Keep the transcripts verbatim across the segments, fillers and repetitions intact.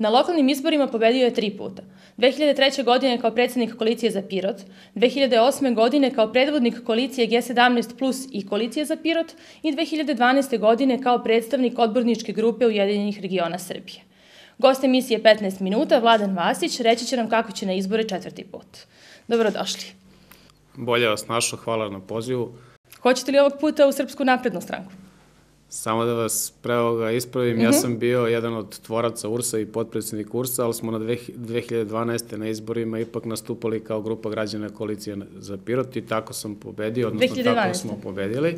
Na lokalnim izborima pobedio je tri puta. dve hiljade treće. godine kao predsjednik koalicije za Pirot, dve hiljade osme. godine kao predvodnik koalicije G sedamnaest plus i koalicije za Pirot i dve hiljade dvanaeste. godine kao predstavnik odborničke grupe Ujedinjenih regiona Srbije. Gost emisije petnaest minuta, Vladan Vasić, reći će nam kako će na izbore četvrti put. Dobrodošli. Bolje vas našao, hvala na pozivu. Hoćete li ovog puta u Srpsku naprednu stranku? Samo da vas pre ovoga ispravim, ja sam bio jedan od tvoraca U R S-a i potpredsjednik U R S-a, ali smo na dve hiljade dvanaeste. na izborima ipak nastupali kao grupa građana koalicije za Pirot i tako sam pobedio, odnosno tako smo pobedili.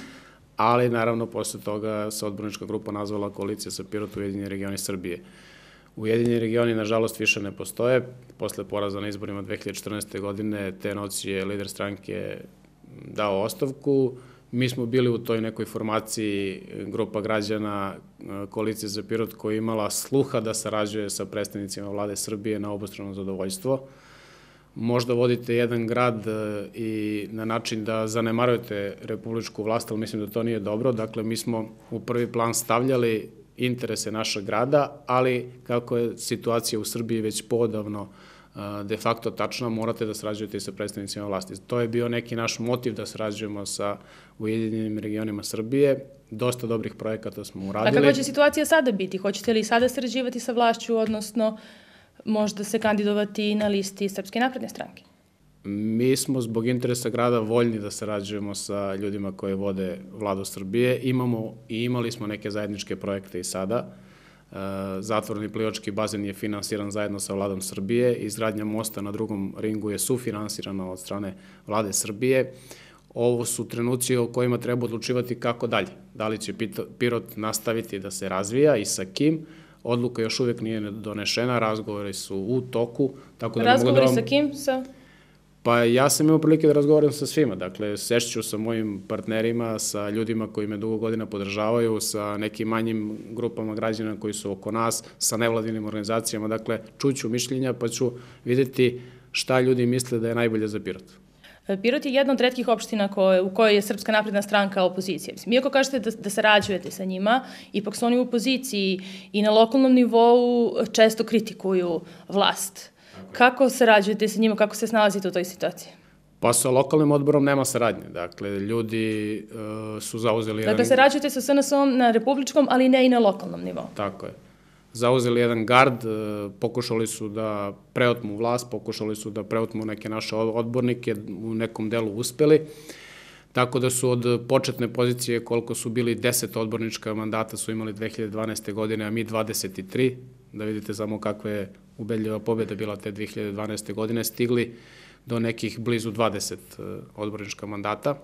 Ali naravno posle toga se odbornička grupa nazvala koalicija za Pirot Ujedinjeni regioni Srbije. Ujedinjeni regioni, nažalost, više ne postoje. Posle poraza na izborima dve hiljade četrnaeste. godine te noći je lider stranke dao ostavku. Mi smo bili u toj nekoj formaciji grupa građana koalicije za Pirot koja je imala sluha da sarađuje sa predstavnicima vlade Srbije na obostrano zadovoljstvo. Možda vodite jedan grad i na način da zanemarujete republičku vlast, ali mislim da to nije dobro. Dakle, mi smo u prvi plan stavljali interese našeg grada, ali kako je situacija u Srbiji već poodavno de facto tačna, morate da sarađujete i sa predstavnicima vlasti. To je bio neki naš motiv da sarađujemo sa Ujedinjenim regionima Srbije. Dosta dobrih projekata smo uradili. A kakva će situacija sada biti? Hoćete li sada sarađivati sa vlašću, odnosno možda se kandidovati na listi Srpske napredne stranke? Mi smo zbog interesa grada voljni da sarađujemo sa ljudima koji vode vladu Srbije. Imamo i imali smo neke zajedničke projekte i sada. Zatvoreni plivački bazen je finansiran zajedno sa vladom Srbije. Izgradnja mosta na drugom ringu je sufinansirana od strane vlade Srbije. Ovo su trenuci o kojima treba odlučivati kako dalje. Da li će Pirot nastaviti da se razvija i sa kim. Odluka još uvijek nije donešena, razgovori su u toku. Razgovori sa kim? Sa... Pa ja sam imao prilike da razgovaram sa svima, dakle sešću sa mojim partnerima, sa ljudima koji me dugo godina podržavaju, sa nekim manjim grupama građana koji su oko nas, sa nevladinim organizacijama, dakle čuću mišljenja pa ću vidjeti šta ljudi misle da je najbolje za Pirot. Pirot je jedna od retkih opština u kojoj je Srpska napredna stranka opozicija. Iako kažete da sarađujete sa njima, ipak su oni u opoziciji i na lokalnom nivou često kritikuju vlast. Kako sarađujete sa njima, kako se snalazite u toj situaciji? Pa sa lokalnim odborom nema saradnje. Dakle, ljudi su zauzeli jedan... Dakle, sarađujete sa S N S-om na republičkom, ali ne i na lokalnom nivou. Tako je. Zauzeli jedan gard, pokušali su da preotmu vlast, pokušali su da preotmu neke naše odbornike, u nekom delu uspeli. Tako da su od početne pozicije, koliko su bili deset odbornička mandata, su imali dve hiljade dvanaeste. godine, a mi dvadeset tri. Da vidite samo kakva je ubedljiva pobjeda bila te dve hiljade dvanaeste. godine, stigli do nekih blizu dvadeset odbornička mandata.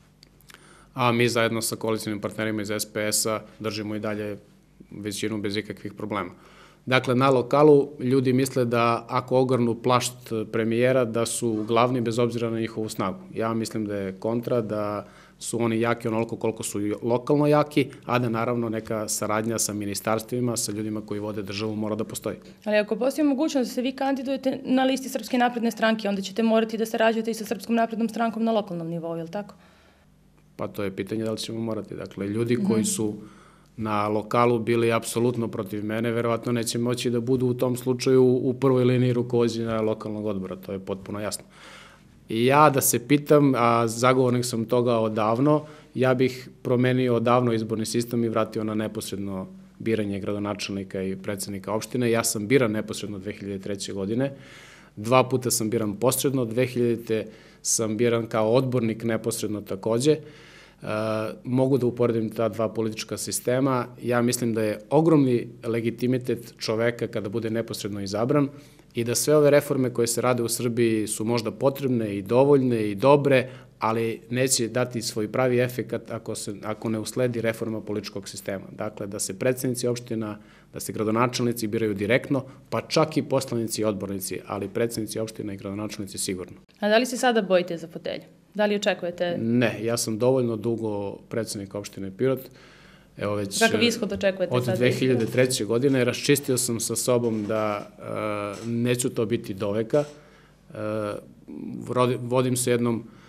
A mi zajedno sa koalicijnim partnerima iz S P S-a držimo i dalje većinu bez ikakvih problema. Dakle, na lokalu ljudi misle da ako ogrnu plašt premijera, da su glavni bez obzira na njihovu snagu. Ja mislim da je kontra, da su oni jaki onoliko koliko su lokalno jaki, a da naravno neka saradnja sa ministarstvima, sa ljudima koji vode državu mora da postoji. Ali ako postoji mogućnost da se vi kandidujete na listi Srpske napredne stranke, onda ćete morati da sarađujete i sa Srpskom naprednom strankom na lokalnom nivou, je li tako? Pa to je pitanje da li ćemo morati. Dakle, ljudi koji su na lokalu bili apsolutno protiv mene, verovatno neće moći da budu u tom slučaju u prvoj liniji rukovođenja lokalnog odbora, to je potpuno jasno. I ja da se pitam, a zagovornik sam toga odavno, ja bih promenio odavno izborni sistem i vratio na neposredno biranje gradonačelnika i predsednika opštine. Ja sam biran neposredno dve hiljade treće. godine, dva puta sam biran posredno, dve hiljadite. sam biran kao odbornik neposredno takođe. Mogu da uporedim ta dva politička sistema. Ja mislim da je ogromni legitimitet čoveka kada bude neposredno izabran i da sve ove reforme koje se rade u Srbiji su možda potrebne i dovoljne i dobre, ali neće dati svoj pravi efekat ako, se, ako ne usledi reforma političkog sistema. Dakle, da se predsednici opština, da se gradonačelnici biraju direktno, pa čak i poslanici i odbornici, ali predsednici opština i gradonačelnici sigurno. A da li se sada bojite za fotelju? Da li očekujete? Ne, ja sam dovoljno dugo predsednik opštine Pirot. Evo već kakav ishod očekujete od sada? dve hiljade treće. godine raščistio sam sa sobom da uh, neću to biti doveka. Uh, vodim se jednom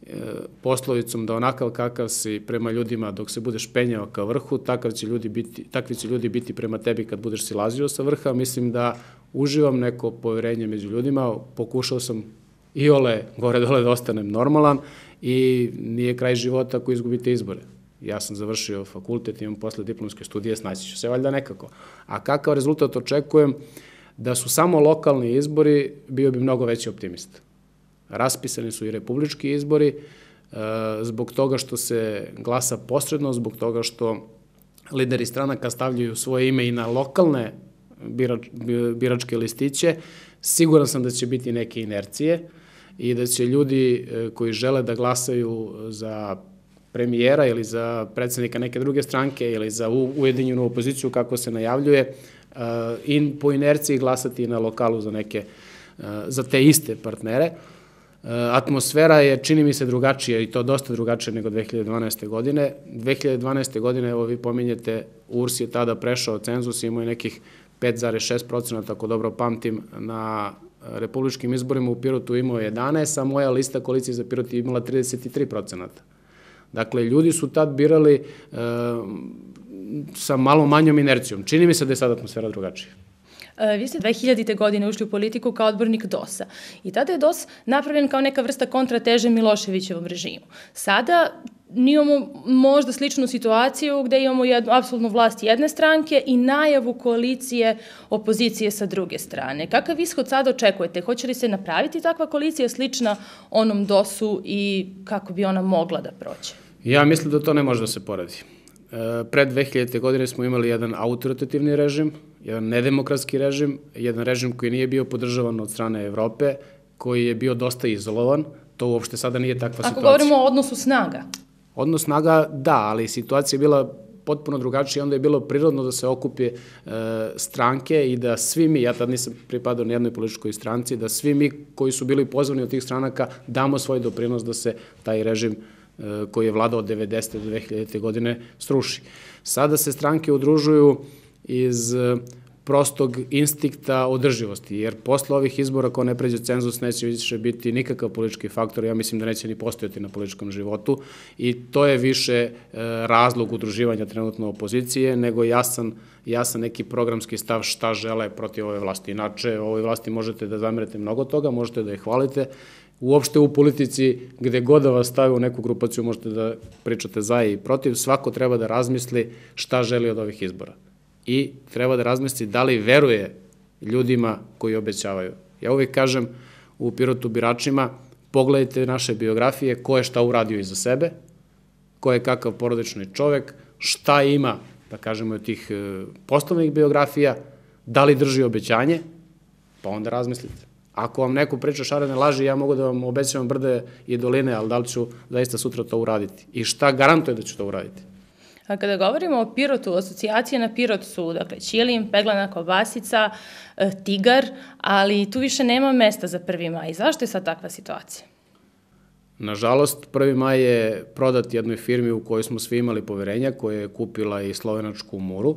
poslovicom da onakav kakav si prema ljudima dok se budeš penjao ka vrhu, takav će ljudi biti, takvi će ljudi biti prema tebi kad budeš silazio sa vrha. Mislim da uživam neko poverenje među ljudima, pokušao sam i ole gore dole da ostanem normalan i nije kraj života ako izgubite izbore. Ja sam završio fakultet, imam posle diplomske studije, snaći ću se valjda nekako. A kakav rezultat očekujem? Da su samo lokalni izbori, bio bi mnogo veći optimist. Raspisani su i republički izbori, zbog toga što se glasa posredno, zbog toga što lideri stranaka stavljaju svoje ime i na lokalne birač, biračke listiće. Siguran sam da će biti neke inercije i da će ljudi koji žele da glasaju za premijera ili za predsednika neke druge stranke ili za ujedinjenu opoziciju, kako se najavljuje, i po inerciji glasati na lokalu za neke, za te iste partnere. Atmosfera je, čini mi se, drugačija i to dosta drugačija nego dve hiljade dvanaeste. godine. dve hiljade dvanaeste. godine, evo vi pominjete, U R S je tada prešao cenzus, imao je nekih pet zarez šest procenata, ako dobro pamtim, na republičkim izborima. U Pirotu imao jedanaest, a moja lista koalicije za Pirot je imala trideset tri procenata. Dakle, ljudi su tad birali e, sa malo manjom inercijom. Čini mi se da je sad atmosfera drugačija. Vi ste dve hiljadite. godine ušli u politiku kao odbornik D O S-a i tada je D O S napravljen kao neka vrsta kontrateže Miloševićevom režimu. Sada imamo možda sličnu situaciju gde imamo jednu apsolutnu vlast jedne stranke i najavu koalicije opozicije sa druge strane. Kakav ishod sada očekujete? Hoće li se napraviti takva koalicija slična onom D O S-u i kako bi ona mogla da prođe? Ja mislim da to ne može da se poradi. Pre dve hiljadite. godine smo imali jedan autoritativni režim, jedan nedemokratski režim, jedan režim koji nije bio podržavan od strane Evrope, koji je bio dosta izolovan. To uopšte sada nije takva situacija. Ako govorimo o odnosu snaga? Odnos snaga, da, ali situacija je bila potpuno drugačija, onda je bilo prirodno da se okupe stranke i da svi mi, ja tad nisam pripadao ni jednoj političkoj stranci, da svi mi koji su bili pozvani od tih stranaka damo svoj doprinos da se taj režim koji je vladao od devedesete. do dve hiljadite. godine sruši. Sada se stranke udružuju iz prostog instinkta održivosti, jer posle ovih izbora ko ne pređe cenzus neće više biti nikakav politički faktor, ja mislim da neće ni postojati na političkom životu i to je više razlog udruživanja trenutno opozicije nego jasan, jasan neki programski stav šta žele protiv ove vlasti. Inače, ovoj vlasti možete da zamerete mnogo toga, možete da je hvalite. Uopšte u politici, gde god da vas stavi u neku grupaciju, možete da pričate za i protiv, svako treba da razmisli šta želi od ovih izbora. I treba da razmisli da li veruje ljudima koji obećavaju. Ja uvijek kažem u Pirotu biračima, pogledajte naše biografije, ko je šta uradio iza sebe, ko je kakav porodični čovek, šta ima, da kažemo, od tih poslovnih biografija, da li drži obećanje, pa onda razmislite. Ako vam neko priča šarene laži, ja mogu da vam obećavam brde i doline, ali da li ću zaista sutra to uraditi? I šta garantuje da ću to uraditi? A kada govorimo o Pirotu, asocijacije na Pirot su, dakle, ćilim, peglana kobasica, tigar, ali tu više nema mesta za prvi maj. Zašto je sad takva situacija? Nažalost, prvi maj je prodat jednoj firmi u kojoj smo svi imali poverenja, koja je kupila i slovenačku Muru.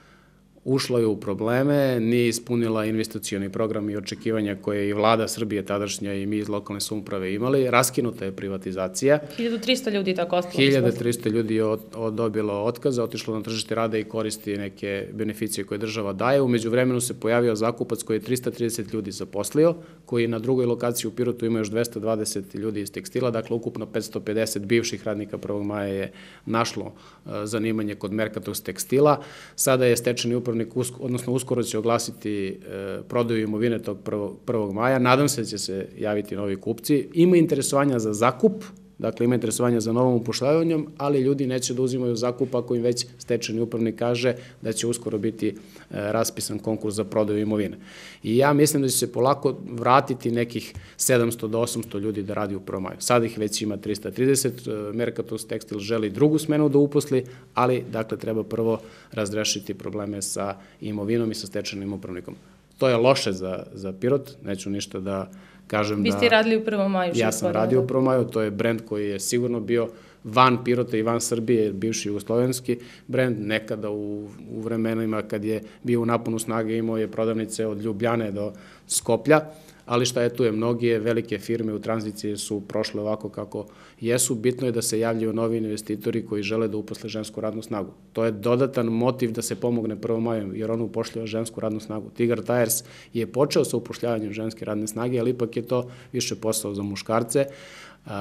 Ušla je u probleme, nije ispunila investicioni program i očekivanja koje je i vlada Srbije tadašnja i mi iz lokalne samouprave imali. Raskinuta je privatizacija. hiljadu trista ljudi tako ostalo. hiljadu trista ljudi je dobilo otkaza, otišlo na tržište rada i koristi neke beneficije koje država daje. Umeđu vremenu se pojavio zakupac koji je trista trideset ljudi zaposlio, koji na drugoj lokaciji u Pirotu ima još dvesta dvadeset ljudi iz tekstila, dakle ukupno petsto pedeset bivših radnika prvog maja je našlo zanimanje kod Mercatus tekstila. Sada je stečajni upravnik, odnosno uskoro će oglasiti prodaju imovine tog prvog maja. Nadam se da će se javiti novi kupci. Ima interesovanja za zakup, dakle ima interesovanja za novom upošljavanjem, ali ljudi neće da uzimaju zakup ako im već stečajni upravnik kaže da će uskoro biti raspisan konkurs za prodaju imovine. I ja mislim da će se polako vratiti nekih sedamsto do osamsto ljudi da radi u prvom maju. Sada ih već ima trista trideset, Mercatus Tekstil želi drugu smenu da uposli, ali dakle treba prvo razrešiti probleme sa imovinom i sa stečajnim upravnikom. To je loše za, za Pirot, neću ništa da kažem da... Vi ste radili u prvom maju. Ja sam radio u prvom maju, to je brend koji je sigurno bio van Pirota i van Srbije, bivši jugoslovenski brend, nekada u, u vremenima kad je bio u naponu snage imao je prodavnice od Ljubljane do Skoplja, ali šta je tu je, mnoge velike firme u tranziciji su prošle ovako kako jesu. Bitno je da se javljaju novi investitori koji žele da uposle žensku radnu snagu. To je dodatan motiv da se pomogne Prvom maju, jer on upošljava žensku radnu snagu. Tigar Tires je počeo sa upošljavanjem ženske radne snage, ali ipak je to više posao za muškarce. Uh,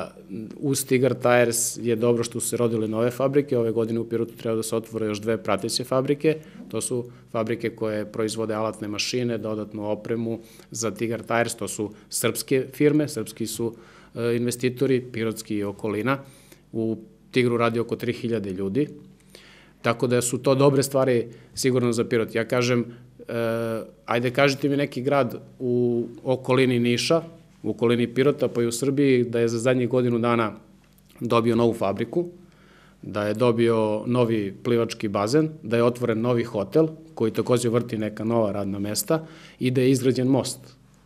uz Tigar Tires je dobro što su se rodile nove fabrike. Ove godine u Pirotu treba da se otvore još dve prateće fabrike. To su fabrike koje proizvode alatne mašine, dodatnu opremu za Tigar Tires. To su srpske firme, srpski su uh, investitori, pirotski i okolina. U Tigru radi oko tri hiljade ljudi. Tako da su to dobre stvari sigurno za Pirot. Ja kažem, uh, ajde kažite mi neki grad u okolini Niša, u okolini Pirota, pa i u Srbiji, da je za zadnjih godinu dana dobio novu fabriku, da je dobio novi plivački bazen, da je otvoren novi hotel, koji takođe vrti neka nova radna mesta i da je izgrađen most.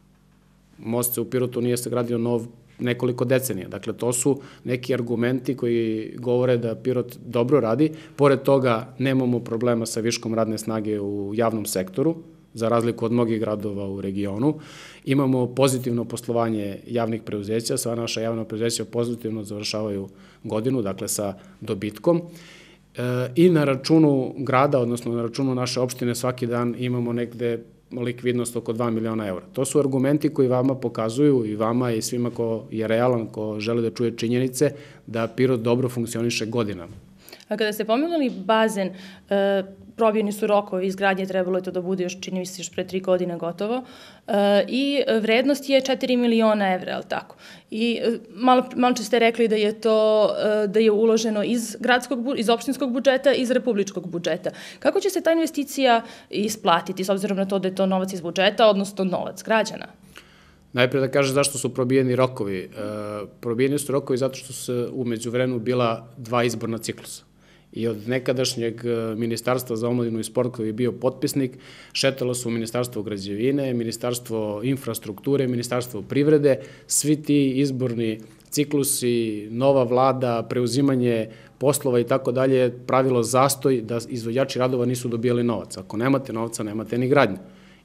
Most se u Pirotu nije sagradio nov nekoliko decenija. Dakle, to su neki argumenti koji govore da Pirot dobro radi. Pored toga, nemamo problema sa viškom radne snage u javnom sektoru, za razliku od mnogih gradova u regionu. Imamo pozitivno poslovanje javnih preduzeća, sva naša javna preduzeća pozitivno završavaju godinu, dakle sa dobitkom. E, I na računu grada, odnosno na računu naše opštine, svaki dan imamo negde likvidnost oko dva miliona evra. To su argumenti koji vama pokazuju, i vama i svima ko je realan, ko žele da čuje činjenice, da Pirot dobro funkcioniše godinama. A kada ste pomenuli bazen, e, probijeni su rokovi izgradnje, trebalo je to da bude još, čini mi se, još pre tri godine gotovo, e, i vrednost je četiri miliona evra, je li tako? I e, malo, malo če ste rekli da je to, e, da je uloženo iz gradskog, iz opštinskog budžeta, iz republičkog budžeta. Kako će se ta investicija isplatiti, s obzirom na to da je to novac iz budžeta, odnosno novac građana? Najprej da kažem zašto su probijeni rokovi. E, probijeni su rokovi zato što su umeđu vremenu bila dva izborna ciklusa. I od nekadašnjeg Ministarstva za omladinu i sport koji je bio potpisnik, šetalo su Ministarstvo građevine, Ministarstvo infrastrukture, Ministarstvo privrede, svi ti izborni ciklusi, nova vlada, preuzimanje poslova i tako dalje, pravilo zastoj da izvođači radova nisu dobijali novac. Ako nemate novca, nemate ni gradnju.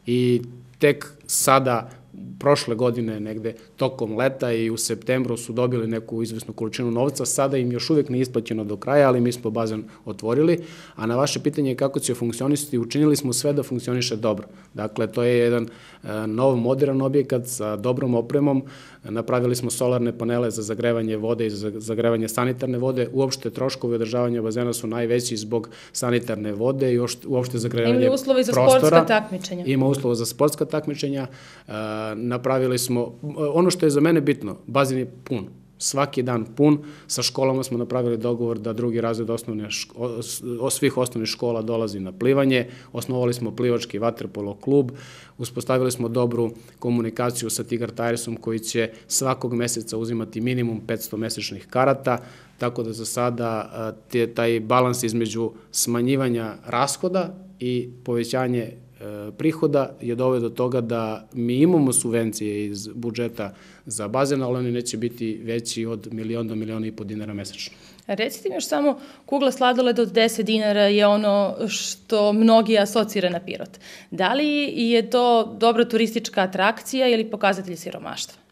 I tek sada, prošle godine negde tokom leta i u septembru su dobili neku izvesnu količinu novca, sada im još uvek nije isplaćeno do kraja, ali mi smo bazen otvorili, a na vaše pitanje kako će funkcionisati, učinili smo sve da funkcioniše dobro. Dakle, to je jedan nov, modern objekat sa dobrom opremom, napravili smo solarne panele za zagrevanje vode i za zagrevanje sanitarne vode, uopšte troškovi održavanja bazena su najveći zbog sanitarne vode i uopšte zagrevanje prostora. Ima uslova za sportska takmičenja. Ima uslova za sportska takmičenja. Napravili smo, ono što je za mene bitno, bazen je pun, svaki dan pun, sa školama smo napravili dogovor da drugi razred osnovne ško, svih osnovnih škola dolazi na plivanje, osnovali smo plivački vaterpolo klub, uspostavili smo dobru komunikaciju sa Tigar Tiresom koji će svakog meseca uzimati minimum petsto mesečnih karata, tako da za sada taj balans između smanjivanja rashoda i povećanje prihoda je doveo do toga da mi imamo subvencije iz budžeta za bazen, ali oni neće biti veći od milion do miliona i po dinara mesečno. Recite mi još samo, kugla sladoleda od deset dinara je ono što mnogi asocira na Pirot. Da li je to dobra turistička atrakcija ili pokazatelj siromaštva?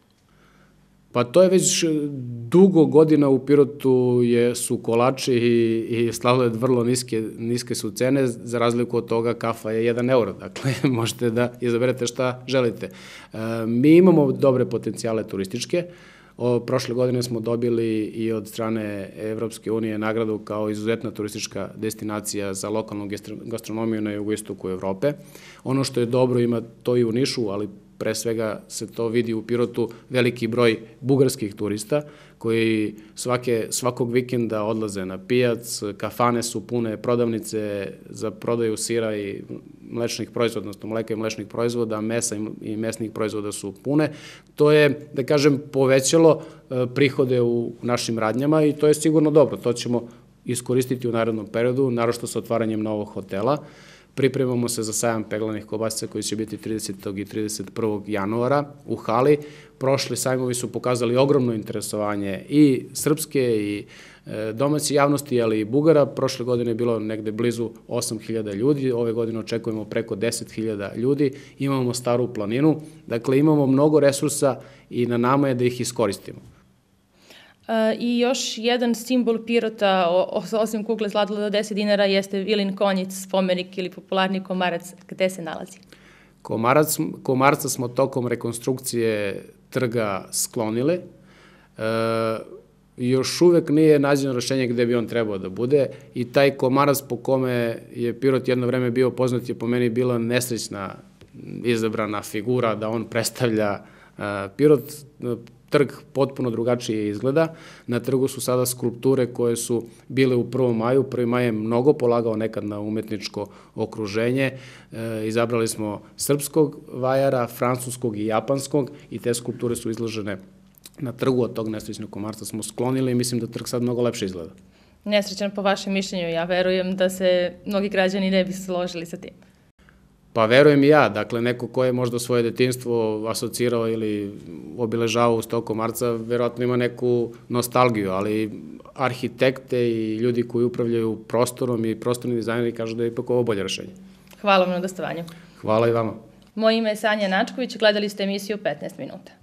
Pa to je već dugo godina u Pirotu je, su kolači i, i sladoled vrlo niske, niske su cene, za razliku od toga kafa je jedan euro, dakle možete da izaberete šta želite. E, mi imamo dobre potencijale turističke, o, prošle godine smo dobili i od strane Evropske unije nagradu kao izuzetna turistička destinacija za lokalnu gastronomiju na jugoistoku Evrope. Ono što je dobro ima to i u Nišu, ali pre svega se to vidi u Pirotu, veliki broj bugarskih turista koji svake, svakog vikenda odlaze na pijac, kafane su pune, prodavnice za prodaju sira i mlečnih proizvoda, odnosno mleka i mlečnih proizvoda, mesa i mesnih proizvoda su pune. To je, da kažem, povećalo prihode u našim radnjama i to je sigurno dobro. To ćemo iskoristiti u narednom periodu, naročito sa otvaranjem novog hotela. Pripremamo se za sajam peglanih kobasica koji će biti tridesetog i trideset prvog januara u hali. Prošli sajmovi su pokazali ogromno interesovanje i srpske i domaće javnosti, ali i Bugara. Prošle godine je bilo negde blizu osam hiljada ljudi, ove godine očekujemo preko deset hiljada ljudi, imamo Staru planinu, dakle imamo mnogo resursa i na nama je da ih iskoristimo. I još jedan simbol Pirota, osim kugle Zlatolada od deset dinara, jeste Vilin konjic, spomenik ili popularni komarac. Gde se nalazi? Komarca smo tokom rekonstrukcije trga sklonili. Još uvek nije nađeno rešenje gde bi on trebao da bude i taj komarac po kome je Pirot jedno vreme bio poznat je po meni bila nesrećna izabrana figura da on predstavlja Pirot. Trg potpuno drugačije izgleda. Na trgu su sada skulpture koje su bile u prvom maju. Prvi maj je mnogo polagao nekad na umetničko okruženje. Izabrali smo srpskog vajara, francuskog i japanskog i te skulpture su izložene na trgu. Od tog nesrećnog komarca smo sklonili i mislim da trg sad mnogo lepše izgleda. Nesrećan po vašem mišljenju, ja verujem da se mnogi građani ne bi složili sa tim. Pa verujem i ja, dakle neko ko je možda svoje detinjstvo asocirao ili obiležavao uz tog komarca, verovatno ima neku nostalgiju, ali arhitekte i ljudi koji upravljaju prostorom i prostorni dizajneri kažu da je ipak ovo bolje rešenje. Hvala vam na gostovanju. Hvala i vama. Moje ime je Sanja Načković, gledali ste emisiju petnaest minuta.